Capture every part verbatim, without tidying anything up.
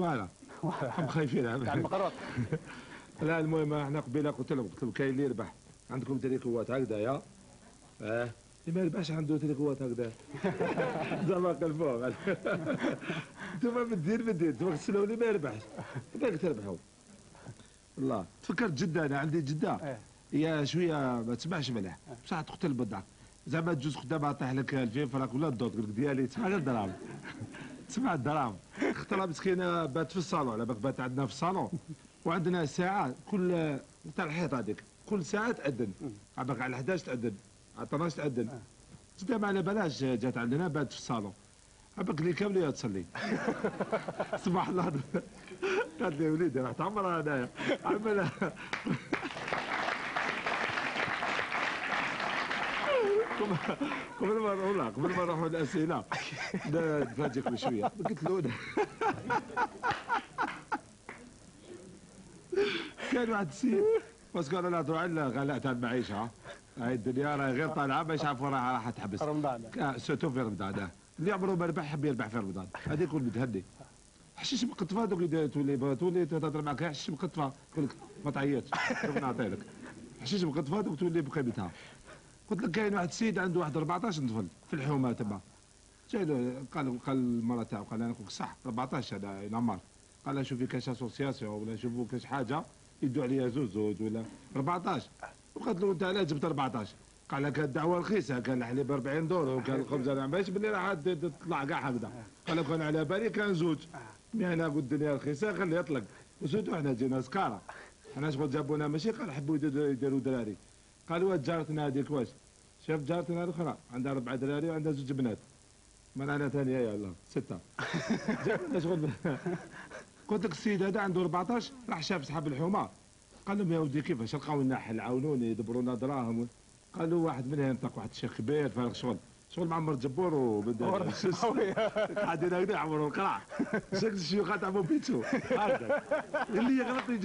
فوالا هم خايفين تاع المقروط. لا المهم احنا قبيله قلت لهم قلت لهم كاين اللي يربح عندكم تريكوات هكذايا اه اللي ما يربحش عنده تريكوات هكذا زعما قلبوهم انتوما بالدين بالدين انتوما غسلوا اللي ما يربحش باغي تربحوا والله تفكرت جده انا عندي جده هي شويه ما تسمعش مليح بصح تقتل بالضعف زعما تجوز قدامها طيح لك ألفين فرنك ولا الدوط قال لك ديالي تسمع غير الدراهم تسمع الدراهم اخترا مسكينه بات في الصالون على بالك بات عندنا في الصالون وعندنا ساعه كل تاع الحيط هذيك كل ساعه تاذن على بالك على احداش تاذن على اثناش تاذن جده ما على بلاش جات عندنا بات في الصالون على بالك اللي كامله تصلي صباح الله قالت لي وليدي راح تعمر هنايا عملها قبل ما نروح قبل ما نروحوا الاسئله نفاجئكم بشويه قلت له كان واحد السيد باسكو انا نهضروا على غلاء تاع المعيشه هاي الدنيا راهي غير طالعه باش يعرفوا راها راح تحبس رمضان سورتو في رمضان اللي عمره ما ربح حب يربح في رمضان هذا يكون متهني حشيش مقطفه دوك اللي تولي تولي تهضر معك حشيش مقطفه يقول لك ما تعيطش دوك نعطي لك حشيش مقطفه دوك تولي بقيمتها قلت لك كاين واحد السيد عنده واحد أربعطاش طفل في الحومه تما جاي له قال قال المراه تاعو قال انا صح أربعطاش هذا نعمر قال لها شوفي كاش اسوسياسيون ولا شوفوا كاش حاجه يدوا عليها زوج زوج ولا أربعطاش وقالت له انت علاش جبت أربعطاش قال لك الدعوه رخيصه كان الحليب ب أربعين دولار وكان الخبز انا باش بلي راح تطلع كاع هكذا قال لك انا على بالي كان زوج مي انا قلت الدنيا رخيصه خليه يطلق وزيدوا احنا جينا سكاره احنا شغل جابونا ماشي قال حبوا يديروا دراري قالوا جارتنا هذيك واش شاف جارتنا الاخرى عندها اربع دراري وعندها زوج بنات من انا ثانيه يا الله سته جابنا شغل قلت لك السيد هذا عنده أربعطاش راح شاف صحاب الحومه قال لهم يا ودي كيفاش لقاو لنا حل عاونوني يدبروا لنا دراهم قالوا واحد منهم ينطق واحد الشيخ كبير فارغ شغل شغل معمر جبور وبدا قاعدين هكذا يعمروا القرع شكل الشيوخ تاع بيتسو هكذا اللي يغلط يجي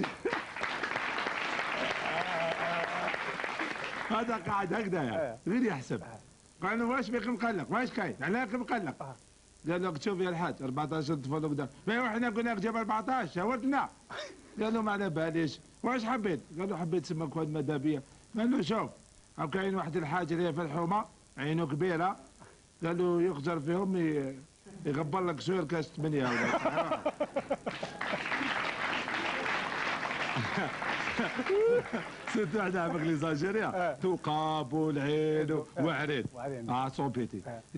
هذا قاعد هكذا غير يحسب قال له واش بك مقلق واش كاين علاه مقلق قال له شوف يا الحاج أربعطاش طفل وكذا ما احنا قلنا لك جاب أربعطاش يا ولدنا قال له ما على باليش واش حبيت قال له حبيت سمك واد ماذا بيا قال له شوف هاو كاين واحد الحاج اللي في الحومه عينه كبيره قال له يخزر فيهم يغبر لك سوير كاس ثمانيه ولا سيرتو حنا عمك لي زالجيريا تو قابو العين وعرين اه سون بيتي